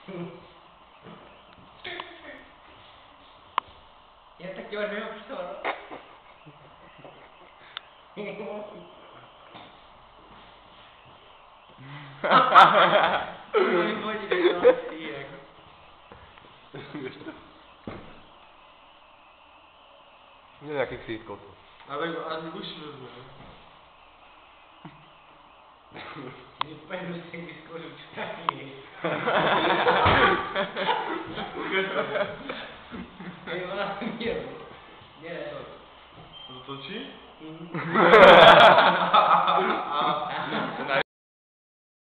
Já tak tě odmím přor. Můj bodí nejlepší, jako. Měl nějaký ksítko. A tak ani už vezme. Vypadnu si vyskočit čtaky. Ukaž to. Hej, ona měl. Dělej. Zatočí?